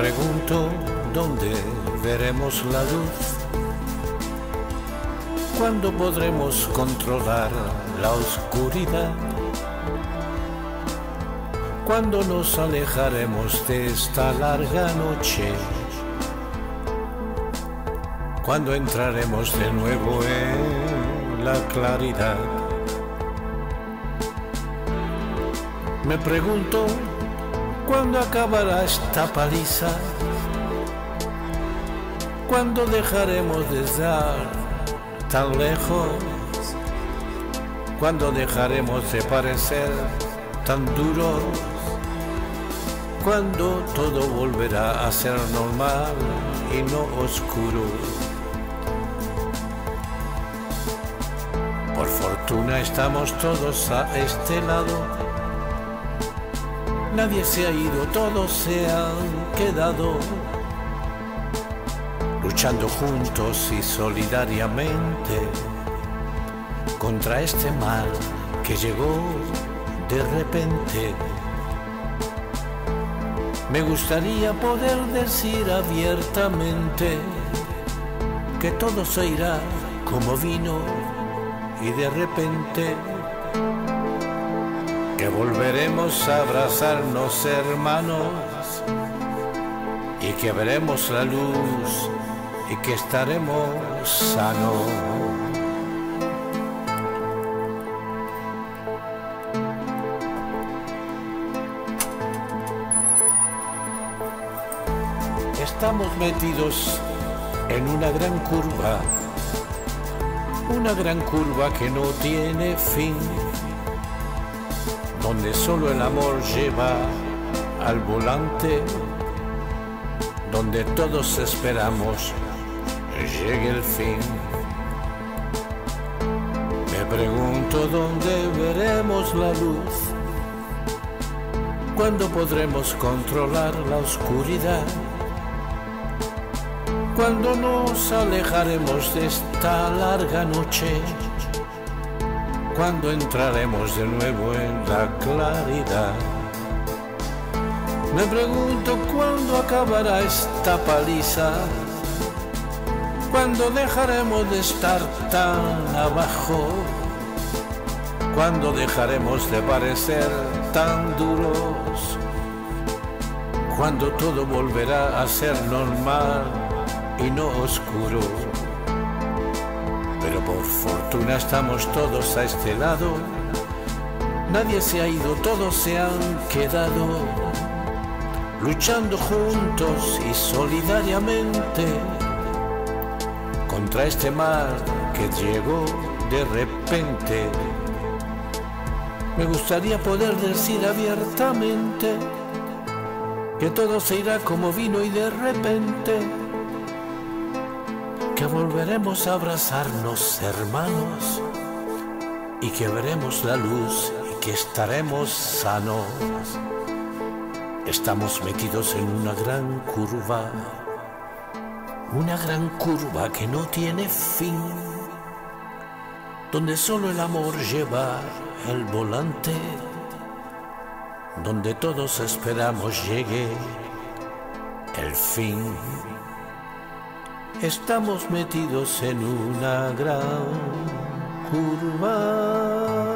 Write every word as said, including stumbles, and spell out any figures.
pregunto dónde veremos la luz, cuándo podremos controlar la oscuridad, cuándo nos alejaremos de esta larga noche, cuándo entraremos de nuevo en la claridad. Me pregunto cuándo acabará esta paliza, cuándo dejaremos de estar tan lejos, cuándo dejaremos de parecer tan duros, cuándo todo volverá a ser normal y no oscuro. Por fortuna estamos todos a este lado. Nadie se ha ido, todos se han quedado, luchando juntos y solidariamente contra este mal que llegó de repente. Me gustaría poder decir abiertamente que todo se irá como vino y de repente que volveremos a abrazarnos hermanos y que veremos la luz y que estaremos sanos. Estamos metidos en una gran curva, una gran curva que no tiene fin, donde solo el amor lleva al volante, donde todos esperamos llegue el fin. Me pregunto dónde veremos la luz, cuándo podremos controlar la oscuridad, cuándo nos alejaremos de esta larga noche, cuándo entraremos de nuevo en la claridad. Me pregunto cuándo acabará esta paliza, cuándo dejaremos de estar tan abajo, cuándo dejaremos de parecer tan duros, cuándo todo volverá a ser normal y no oscuro. Pero por fortuna estamos todos a este lado, nadie se ha ido, todos se han quedado, luchando juntos y solidariamente contra este mal que llegó de repente. Me gustaría poder decir abiertamente que todo se irá como vino y de repente que volveremos a abrazarnos hermanos y que veremos la luz y que estaremos sanos. Estamos metidos en una gran curva, una gran curva que no tiene fin, donde solo el amor lleva el volante, donde todos esperamos llegue el fin. Estamos metidos en una gran curva.